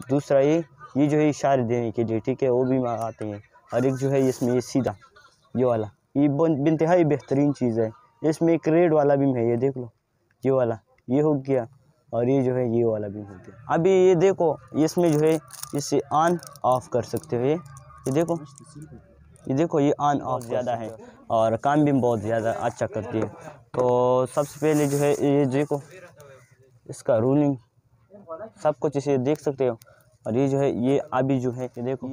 दूसरा ये जो है इशारे देने के लिए, ठीक है, वो भी आते हैं। और एक जो है इसमें ये सीधा ये वाला, ये इंतहाई बेहतरीन चीज़ है। इसमें एक रेड वाला भी है, ये देख लो, ये वाला ये हो गया, और ये जो है ये वाला भी हो गया। अभी ये देखो, इसमें जो है इसे ऑन ऑफ कर सकते हो। ये देखो ये ऑन ऑफ ज़्यादा है और काम भी बहुत ज़्यादा अच्छा करती है। तो सबसे पहले जो है ये देखो, इसका रूलिंग सब कुछ इसे देख सकते हो। और ये जो है ये अभी जो है ये देखो,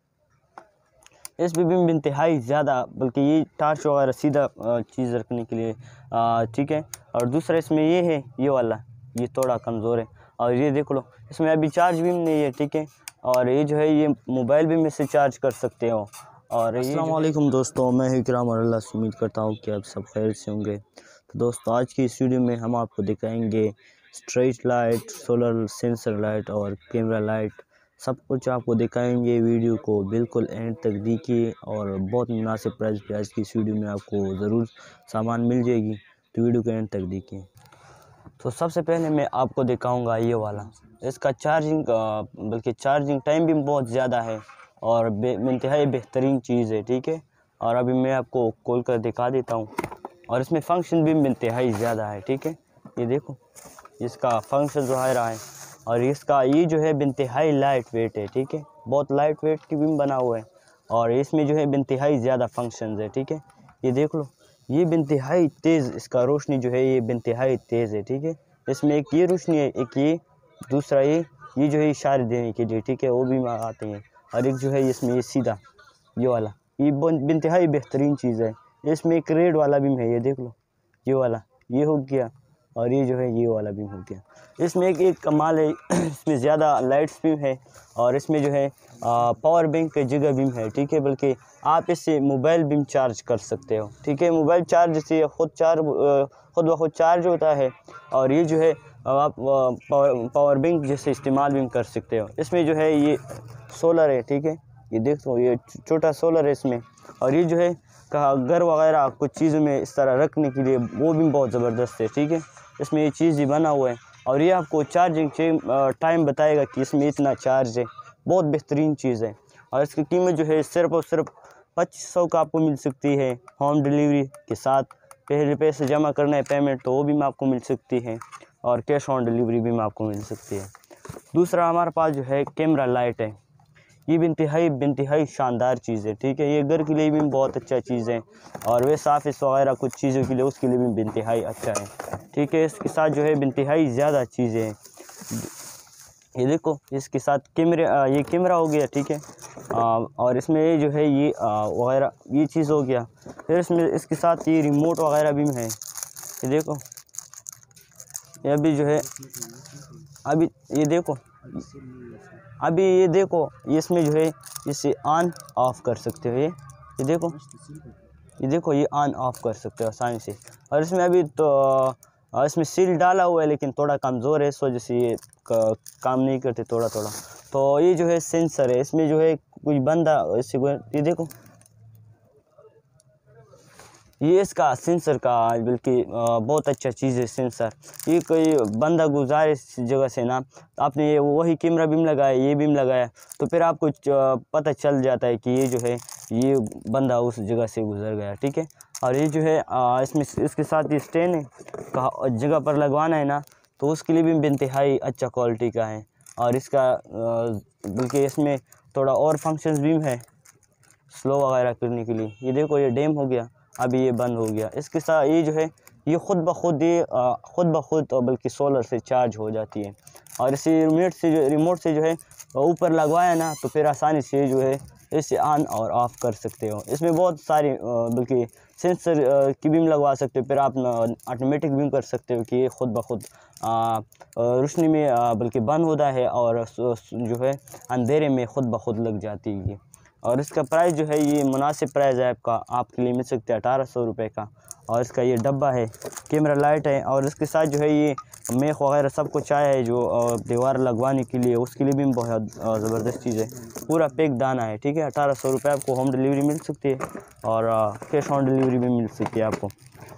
इस भी इंतहाई ज़्यादा, बल्कि ये टार्च वगैरह सीधा चीज़ रखने के लिए, ठीक है। और दूसरा इसमें ये है ये वाला, ये थोड़ा कमज़ोर है। और ये देख लो, इसमें अभी चार्ज भी नहीं है, ठीक है। और ये जो है ये मोबाइल भी में से चार्ज कर सकते हो। और अस्सलाम वालेकुम दोस्तों, मैं इकराम और अल्लाह से उम्मीद करता हूँ कि आप सब खैर से होंगे। तो दोस्तों, आज की इस वीडियो में हम आपको दिखाएंगे street light, solar sensor light और कैमरा लाइट, सब कुछ आपको दिखाएंगे। वीडियो को बिल्कुल एंड तक देखिए और बहुत मुनासिब प्राइस पे आज की इस वीडियो में आपको ज़रूर सामान मिल जाएगी, तो वीडियो को एंड तक देखिए। तो सबसे पहले मैं आपको दिखाऊंगा ये वाला, इसका चार्जिंग बल्कि चार्जिंग टाइम भी बहुत ज़्यादा है और इंतहाई बेहतरीन चीज़ है, ठीक है। और अभी मैं आपको खोल कर दिखा देता हूँ। और इसमें फंक्शन भी इंतहाई ज़्यादा है, ठीक है। ये देखो, इसका फंक्शन जो है रहा है, और इसका ये जो है इंतहाई लाइट वेट है, ठीक है, बहुत लाइट वेट की भी बना हुआ है। और इसमें जो है इंतहाई ज़्यादा फंक्शंस है, ठीक है। ये देख लो, ये इंतहाई तेज़, इसका रोशनी जो है ये इंतहाई तेज़ है, ठीक है। इसमें एक ये रोशनी है, एक ये दूसरा ये जो है इशारे देने के लिए, ठीक है, वो भी आते हैं। और एक जो है इसमें ये सीधा ये वाला, ये इंतहाई बेहतरीन चीज़ है। इसमें एक रेड वाला भी है, ये देख लो, ये वाला ये हो गया, और ये जो है ये वाला भी हो गया। इसमें एक कमाल है, इसमें ज़्यादा लाइट्स भी है, और इसमें जो है पावर बैंक की जगह भी है, ठीक है। बल्कि आप इससे मोबाइल भी चार्ज कर सकते हो, ठीक है। मोबाइल चार्ज से खुद ब खुद चार्ज होता है। और ये जो है आप पावर बैंक जैसे इस्तेमाल भी कर सकते हो। इसमें जो है ये सोलर है, ठीक है, ये देखो ये छोटा सोलर है इसमें। और ये जो है घर वगैरह कुछ चीज़ों में इस तरह रखने के लिए वो भी बहुत ज़बरदस्त है, ठीक है। इसमें ये चीज़ ही बना हुआ है, और ये आपको चार्जिंग टाइम बताएगा कि इसमें इतना चार्ज है। बहुत बेहतरीन चीज़ है। और इसकी कीमत जो है सिर्फ और सिर्फ 2500 का आपको मिल सकती है, होम डिलीवरी के साथ। पहले पैसे जमा करना है पेमेंट, तो वो भी आपको मिल सकती है, और कैश ऑन डिलीवरी भी आपको मिल सकती है। दूसरा हमारे पास जो है कैमरा लाइट है। ये भी इंतहाई शानदार चीज़ है, ठीक है। ये घर के लिए भी बहुत अच्छा चीज़ है, और वैसे ऑफिस वगैरह कुछ चीज़ों के लिए उसके लिए भी इंतहाई अच्छा है, ठीक है। इसके साथ जो है इंतहाई ज़्यादा चीज़ें हैं। ये देखो, इसके साथ ये कैमरा हो गया, ठीक है। और इसमें ये जो है ये वगैरह ये चीज़ हो गया। फिर इसमें इसके साथ ये रिमोट वगैरह भी है। ये देखो, ये अभी जो है अभी ये देखो, अभी ये देखो, इसमें जो है इसे ऑन ऑफ कर सकते हो। ये देखो ये ऑन ऑफ कर सकते हो आसानी से। और इसमें अभी तो इसमें सील डाला हुआ है, लेकिन थोड़ा कमज़ोर है, इस वजह से ये काम नहीं करते थोड़ा। तो ये जो है सेंसर है, इसमें जो है कुछ बंदा इससे, ये देखो, ये इसका सेंसर का बल्कि बहुत अच्छा चीज़ है सेंसर। ये कोई बंदा गुजारे इस जगह से ना, आपने ये वही कैमरा भी लगाया, ये भी लगाया, तो फिर आपको पता चल जाता है कि ये जो है ये बंदा उस जगह से गुजर गया, ठीक है। और ये जो है इसमें इसके साथ ये स्टैंड है, जगह पर लगवाना है ना, तो उसके लिए भी इंतहाई अच्छा क्वालिटी का है। और इसका बल्कि इसमें थोड़ा और फंक्शंस भी है स्लो वगैरह करने के लिए। ये देखो, ये डैम हो गया, अभी ये बंद हो गया। इसके साथ ये जो है ये खुद ब खुद बल्कि सोलर से चार्ज हो जाती है। और इसी रिमोट से जो है ऊपर लगवाया ना, तो फिर आसानी से जो है इसे ऑन और ऑफ़ कर सकते हो। इसमें बहुत सारी बल्कि सेंसर की बीम लगवा सकते हो। फिर आप ऑटोमेटिक बीम कर सकते हो कि ये खुद ब खुद रोशनी में बल्कि बंद होता है, और जो है अंधेरे में खुद ब खुद लग जाती है। और इसका प्राइस जो है ये मुनासिब प्राइस है, आपके लिए मिल सकता है 1800 रुपये का। और इसका ये डब्बा है, कैमरा लाइट है, और इसके साथ जो है ये मेख वगैरह सब कुछ आया है जो दीवार लगवाने के लिए, उसके लिए भी बहुत ज़बरदस्त चीज़ है। पूरा पैक दाना है, ठीक है। 1800 रुपये आपको होम डिलीवरी मिल सकती है, और कैश ऑन डिलीवरी भी मिल सकती है आपको।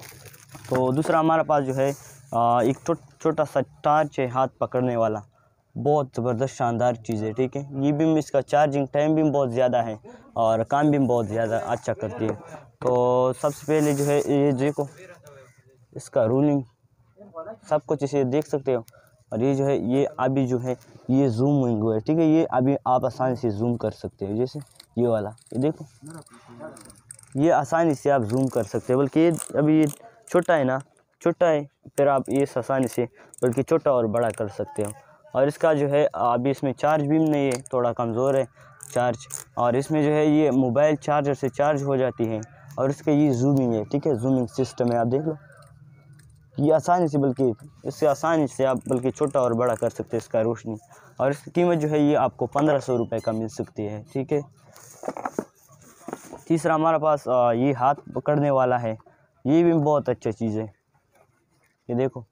तो दूसरा हमारे पास जो है एक छोटा सा टार्च है, हाथ पकड़ने वाला। बहुत ज़बरदस्त शानदार चीज़ है, ठीक है। ये भी इसका चार्जिंग टाइम भी बहुत ज़्यादा है और काम भी बहुत ज़्यादा अच्छा करती है। तो सबसे पहले जो है ये देखो इसका रूलिंग सब कुछ इसे देख सकते हो। और ये जो है ये अभी जो है ये जूमिंग हुआ है, ठीक है। ये अभी आप आसानी से जूम कर सकते हो, जैसे ये वाला ये देखो, ये आसानी से आप जूम कर सकते हो। बल्कि ये अभी ये छोटा है ना, छोटा है, फिर आप ये आसानी से बल्कि छोटा और बड़ा कर सकते हो। और इसका जो है अभी इसमें चार्ज भी नहीं है, थोड़ा कमज़ोर है चार्ज। और इसमें जो है ये मोबाइल चार्जर से चार्ज हो जाती है। और इसका ये जूमिंग है, ठीक है, जूमिंग सिस्टम है, आप देख लो। ये आसानी से बल्कि इससे आसानी से आप बल्कि छोटा और बड़ा कर सकते हैं इसका रोशनी। और इसकी कीमत जो है ये आपको 1500 रुपये का मिल सकती है, ठीक है। तीसरा हमारे पास ये हाथ पकड़ने वाला है, ये भी बहुत अच्छा चीज़ है। ये देखो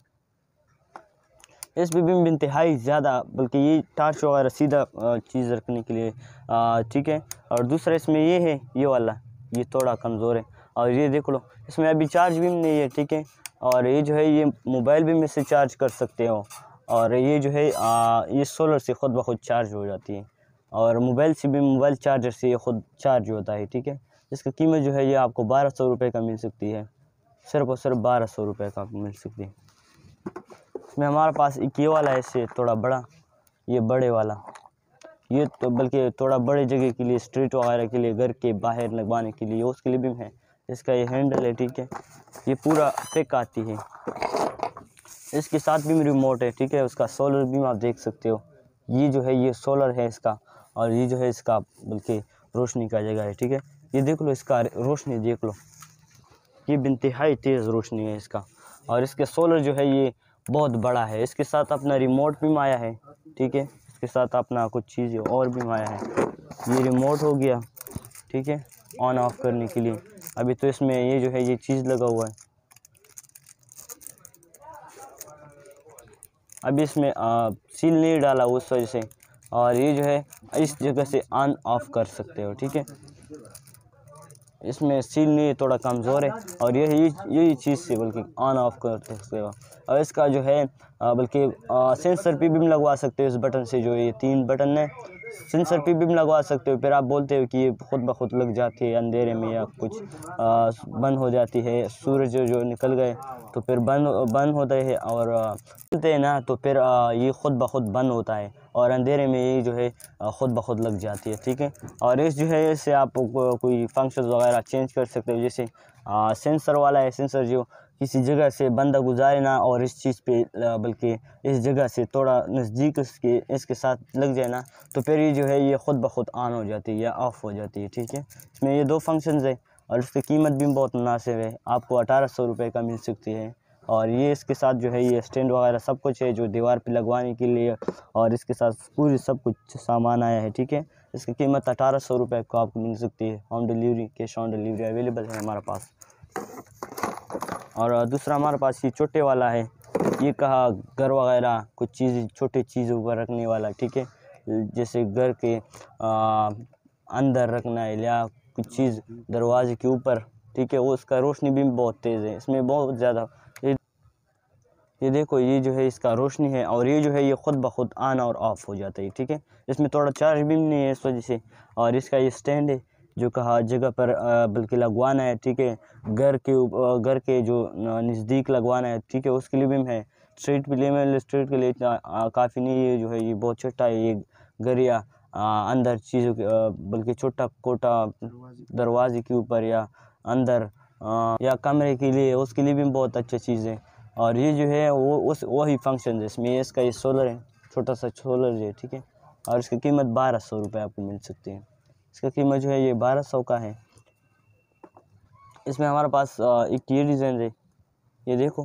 इस पे भी इंतहाई ज़्यादा, बल्कि ये टार्च वगैरह सीधा चीज़ रखने के लिए, ठीक है। और दूसरा इसमें ये है, ये वाला ये थोड़ा कमज़ोर है। और ये देख लो इसमें अभी चार्ज भी नहीं है, ठीक है। और ये जो है ये मोबाइल भी में से चार्ज कर सकते हो। और ये जो है ये सोलर से ख़ुद ब खुद चार्ज हो जाती है। और मोबाइल से भी, मोबाइल चार्जर से ये ख़ुद चार्ज होता है, ठीक है। इसकी कीमत जो है ये आपको 1200 रुपये का मिल सकती है, सिर्फ और सिर्फ 1200 रुपये का मिल सकती है। इसमें हमारे पास एक ये वाला है, इससे थोड़ा बड़ा, ये बड़े वाला, ये तो बल्कि थोड़ा बड़े जगह के लिए, स्ट्रीट वगैरह के लिए, घर के बाहर लगवाने के लिए, उसके लिए भी है। इसका ये हैंडल है, ठीक है। ये पूरा पिक आती है, इसके साथ भी रिमोट है, ठीक है। उसका सोलर भी आप देख सकते हो, ये जो है ये सोलर है इसका। और ये जो है इसका बल्कि रोशनी का जगह है, ठीक है। ये देख लो इसका रोशनी देख लो, ये इंतहाई तेज़ रोशनी है इसका। और इसके सोलर जो है ये बहुत बड़ा है। इसके साथ अपना रिमोट भी आया है, ठीक है। इसके साथ अपना कुछ चीज़ और भी आया है, ये रिमोट हो गया, ठीक है, ऑन ऑफ करने के लिए। अभी तो इसमें ये जो है ये चीज़ लगा हुआ है, अभी इसमें सील नहीं डाला उस वजह से। और ये जो है इस जगह से ऑन ऑफ कर सकते हो, ठीक है। इसमें सील नहीं, थोड़ा कमज़ोर है। और यही चीज़ से बल्कि ऑन ऑफ कर सकते हो। और इसका जो है बल्कि सेंसर पे भी लगवा सकते हो इस बटन से, जो ये 3 बटन है, सेंसर पे भी लगवा सकते हो। फिर आप बोलते हो कि ये खुद ब खुद लग जाती है अंधेरे में, या कुछ बंद हो जाती है, सूरज जो निकल गए तो फिर बंद होता है। और बोलते हैं ना तो फिर ये खुद ब खुद बंद होता है, और अंधेरे में ये जो है ख़ुद ब खुद लग जाती है, ठीक है। और इस जो है इससे आप कोई फंक्शन वगैरह चेंज कर सकते हो। जैसे सेंसर वाला है, सेंसर जो किसी जगह से बंदा गुजारे ना और इस चीज़ पे बल्कि इस जगह से थोड़ा नज़दीक इसके साथ लग जाए ना, तो फिर ये जो है ये ख़ुद ब खुद ऑन हो जाती है या ऑफ़ हो जाती है, ठीक है। इसमें ये 2 फंक्शंस है। और इसकी कीमत भी बहुत मुनासिब है, आपको 1800 रुपये का मिल सकती है। और ये इसके साथ जो है ये स्टैंड वगैरह सब कुछ है जो दीवार पे लगवाने के लिए। और इसके साथ पूरी सब कुछ सामान आया है, ठीक है। इसकी कीमत 1800 रुपये को आपको मिल सकती है। Home delivery, cash on delivery available है हमारे पास। और दूसरा हमारे पास ये छोटे वाला है, ये कहा घर वगैरह कुछ चीज़, छोटी चीज़ों पर रखने वाला, ठीक है। जैसे घर के अंदर रखना है या कुछ चीज़ दरवाजे के ऊपर, ठीक है। वो उसका रोशनी भी बहुत तेज़ है, इसमें बहुत ज़्यादा। ये देखो ये जो है इसका रोशनी है, और ये जो है ये ख़ुद ब खुद ऑन और ऑफ़ हो जाता है, ठीक है। इसमें थोड़ा चार्ज भी नहीं है इस वजह से। और इसका ये स्टैंड है जो कहा जगह पर बल्कि लगवाना है, ठीक है। घर के जो नज़दीक लगवाना है, ठीक है, उसके लिए भी है। स्ट्रीट पे ले, स्ट्रीट के लिए काफ़ी नहीं है, जो है ये बहुत छोटा है। ये घर या अंदर चीज़ों के बल्कि छोटा कोटा दरवाजे के ऊपर या अंदर या कमरे के लिए, उसके लिए भी बहुत अच्छी चीज़ है। और ये जो है वो वही फंक्शन है इसमें। इसका ये सोलर है, छोटा सा सोलर है, ठीक है। और इसकी कीमत 1200 रुपये आपको मिल सकती है। इसका कीमत जो है ये 1200 का है। इसमें हमारे पास एक ये डिज़ाइन है, ये देखो,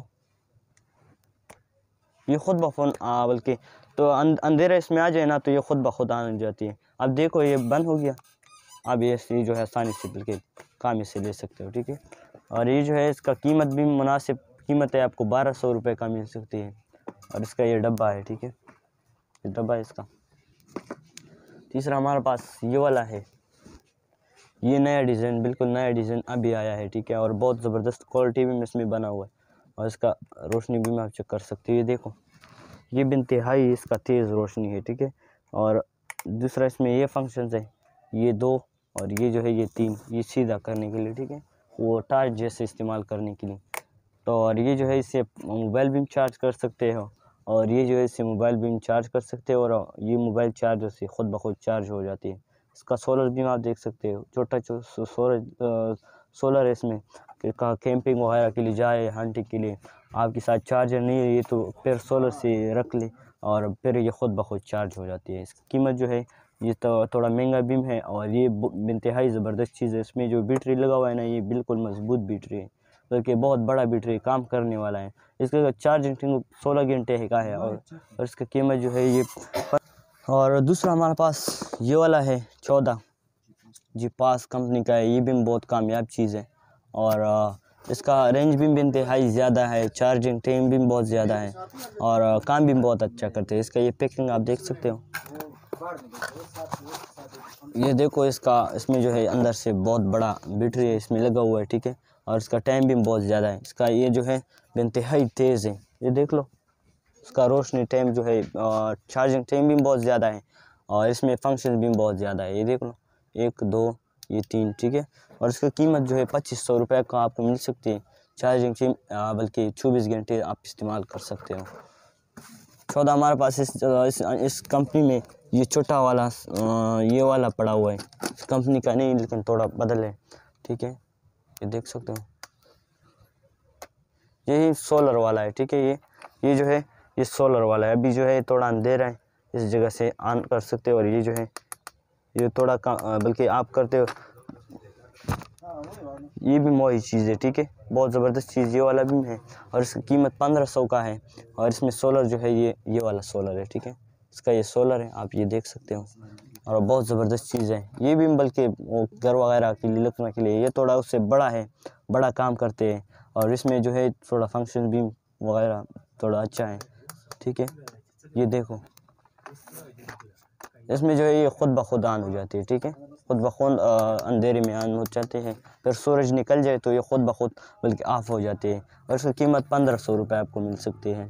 ये ख़ुद ब खुद बल्कि तो अंधेरा इसमें आ जाए ना तो ये ख़ुद ब खुद आ जाती है। अब देखो ये बंद हो गया, अब ये जो है आसानी से बल्कि काम इससे ले सकते हो, ठीक है। और ये जो है इसका कीमत भी मुनासिब कीमत है, आपको 1200 रुपये का मिल सकती है। और इसका ये डब्बा है, ठीक है, ये डब्बा है इसका। तीसरा हमारे पास ये वाला है, ये नया डिज़ाइन, बिल्कुल नया डिज़ाइन अभी आया है, ठीक है। और बहुत ज़बरदस्त क्वालिटी भी इसमें बना हुआ है। और इसका रोशनी भी मैं आप चेक कर सकते हो, ये देखो ये भी इंतहाई इसका तेज़ रोशनी है, ठीक है। और दूसरा इसमें ये फंक्शंस है, ये 2 और ये जो है ये 3, ये सीधा करने के लिए, ठीक है, वो टार्च जैसे इस्तेमाल करने के लिए। तो और ये जो है इससे मोबाइल भी चार्ज कर सकते हो, और ये जो है इससे मोबाइल भी चार्ज कर सकते हो, और ये मोबाइल चार्जर से ख़ुद ब खुद चार्ज हो जाती है। इसका सोलर भी आप देख सकते हो, छोटा सोलर है इसमें, कहाँ कैंपिंग वगैरह के लिए जाए, हंटिंग के लिए, आपके साथ चार्जर नहीं है ये तो फिर सोलर से रख ले और फिर ये ख़ुद ब खुद चार्ज हो जाती है। इसकी कीमत जो है ये तो थोड़ा महंगा बिम है, और ये इंतहाई ज़बरदस्त चीज़ है। इसमें जो बैटरी लगा हुआ है ना, ये बिल्कुल मजबूत बैटरी है, बल्कि बहुत बड़ा बैटरी काम करने वाला है। इसका चार्जिंग 16 घंटे का है, और इसकी कीमत जो है ये। और दूसरा हमारे पास ये वाला है 14 जी पास कंपनी का है। ये भी बहुत कामयाब चीज़ है, और इसका रेंज भी इंतहाई ज़्यादा है, चार्जिंग टाइम भी बहुत ज़्यादा है, और काम भी बहुत अच्छा करते हैं। इसका ये पैकिंग आप देख सकते हो, ये देखो इसमें जो है अंदर से बहुत बड़ा बैटरी है इसमें लगा हुआ है, ठीक है, और इसका टाइम भी बहुत ज़्यादा है। इसका ये जो है इंतहाई तेज़ है, ये देख लो, इसका रोशनी टाइम जो है, चार्जिंग टाइम भी बहुत ज़्यादा है, और इसमें फंक्शन भी बहुत ज़्यादा है। ये देख लो, 1 2 ये 3, ठीक है। और इसकी कीमत जो है 2500 रुपये का आपको मिल सकती है। चार्जिंग बल्कि 24 घंटे आप इस्तेमाल कर सकते हो। 14 हमारे पास इस कंपनी में ये छोटा वाला ये वाला पड़ा हुआ है, इस कंपनी का नहीं लेकिन थोड़ा बदल है, ठीक है, ये देख सकते हो, यही सोलर वाला है, ठीक है। ये जो है ये सोलर वाला है। अभी जो है थोड़ा अंधेरा है, इस जगह से ऑन कर सकते हो, और ये जो है ये थोड़ा बल्कि आप करते हो, ये भी मोही चीज़ है, ठीक है, बहुत ज़बरदस्त चीज़ ये वाला भी है, और इसकी कीमत 1500 का है। और इसमें सोलर जो है ये वाला सोलर है, ठीक है, इसका ये सोलर है, आप ये देख सकते हो, और बहुत ज़बरदस्त चीज़ है ये भी, बल्कि वो घर वगैरह के लिए रखने के लिए। ये थोड़ा उससे बड़ा है, बड़ा काम करते हैं, और इसमें जो है थोड़ा फंक्शन भी वगैरह थोड़ा अच्छा है, ठीक है। ये देखो, इसमें जो है ये ख़ुद ब खुद ऑन हो जाती है, ठीक है, ख़ुद ब खुद अंधेरे में ऑन हो जाते हैं, फिर सूरज निकल जाए तो ये ख़ुद ब खुद बल्कि ऑफ़ हो जाते हैं, और इसकी कीमत 1500 रुपये आपको मिल सकती है।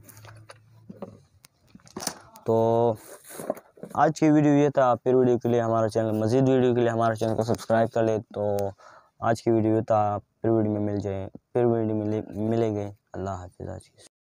तो आज की वीडियो ये था। फिर वीडियो के लिए हमारा चैनल, मज़ीद वीडियो के लिए हमारा चैनल को सब्सक्राइब कर ले। तो आज की वीडियो था, फिर वीडियो में मिलेंगे। अल्लाह हाफ़िज़।